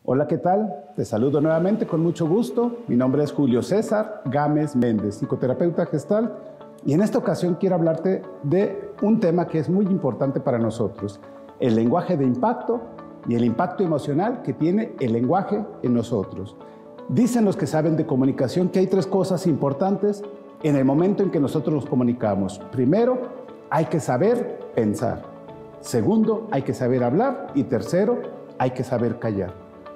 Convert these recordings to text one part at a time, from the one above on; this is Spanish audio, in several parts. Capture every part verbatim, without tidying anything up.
Hola, ¿qué tal? Te saludo nuevamente con mucho gusto. Mi nombre es Julio César Gámez Méndez, psicoterapeuta gestal, y en esta ocasión quiero hablarte de un tema que es muy importante para nosotros, el lenguaje de impacto y el impacto emocional que tiene el lenguaje en nosotros. Dicen los que saben de comunicación que hay tres cosas importantes en el momento en que nosotros nos comunicamos. Primero, hay que saber pensar. Segundo, hay que saber hablar. Y tercero, hay que saber callar.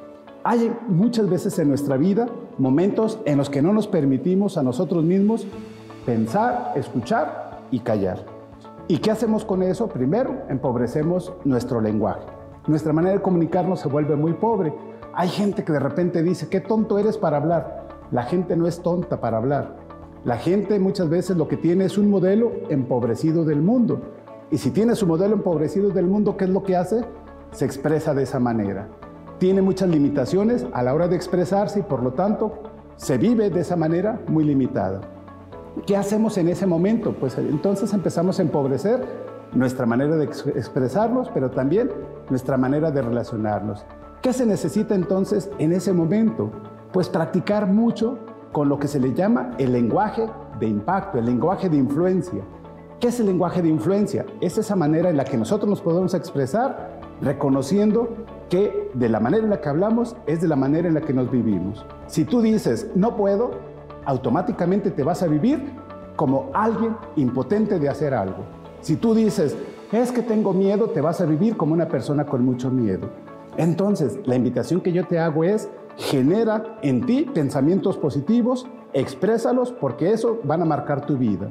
Hay muchas veces en nuestra vida momentos en los que no nos permitimos a nosotros mismos pensar, escuchar y callar. ¿Y qué hacemos con eso? Primero, empobrecemos nuestro lenguaje. Nuestra manera de comunicarnos se vuelve muy pobre. Hay gente que de repente dice, qué tonto eres para hablar. La gente no es tonta para hablar. La gente muchas veces lo que tiene es un modelo empobrecido del mundo. Y si tiene su modelo empobrecido del mundo, ¿qué es lo que hace? Se expresa de esa manera. Tiene muchas limitaciones a la hora de expresarse y por lo tanto se vive de esa manera muy limitada. ¿Qué hacemos en ese momento? Pues entonces empezamos a empobrecer nuestra manera de expresarnos, pero también nuestra manera de relacionarnos. ¿Qué se necesita entonces en ese momento? Pues practicar mucho con lo que se le llama el lenguaje de impacto, el lenguaje de influencia. ¿Qué es el lenguaje de influencia? Es esa manera en la que nosotros nos podemos expresar reconociendo que de la manera en la que hablamos es de la manera en la que nos vivimos. Si tú dices, no puedo, automáticamente te vas a vivir como alguien impotente de hacer algo. Si tú dices, es que tengo miedo, te vas a vivir como una persona con mucho miedo. Entonces, la invitación que yo te hago es, genera en ti pensamientos positivos, exprésalos porque eso van a marcar tu vida.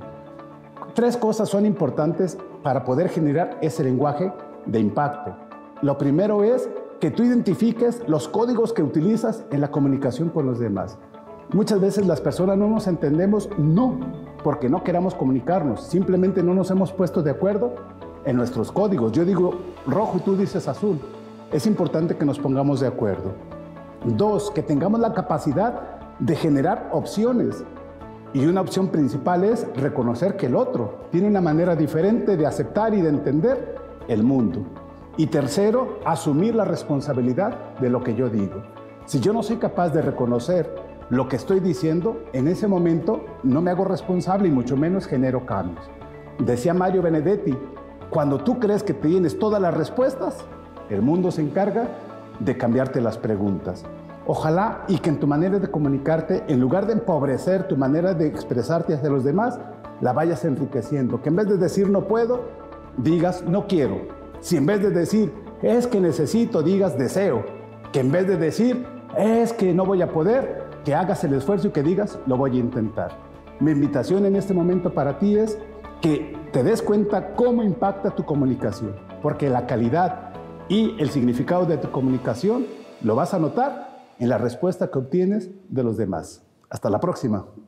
Tres cosas son importantes para poder generar ese lenguaje de impacto. Lo primero es que tú identifiques los códigos que utilizas en la comunicación con los demás. Muchas veces las personas no nos entendemos, no porque no queramos comunicarnos, simplemente no nos hemos puesto de acuerdo en nuestros códigos. Yo digo rojo y tú dices azul. Es importante que nos pongamos de acuerdo. Dos, que tengamos la capacidad de generar opciones. Y una opción principal es reconocer que el otro tiene una manera diferente de aceptar y de entender el mundo. Y tercero, asumir la responsabilidad de lo que yo digo. Si yo no soy capaz de reconocer lo que estoy diciendo, en ese momento no me hago responsable y mucho menos genero cambios. Decía Mario Benedetti, cuando tú crees que tienes todas las respuestas, el mundo se encarga de cambiarte las preguntas. Ojalá y que en tu manera de comunicarte, en lugar de empobrecer tu manera de expresarte hacia los demás, la vayas enriqueciendo. Que en vez de decir no puedo, digas no quiero. Si en vez de decir es que necesito, digas deseo. Que en vez de decir es que no voy a poder, que hagas el esfuerzo y que digas lo voy a intentar. Mi invitación en este momento para ti es que te des cuenta cómo impacta tu comunicación. Porque la calidad y el significado de tu comunicación lo vas a notar en la respuesta que obtienes de los demás. Hasta la próxima.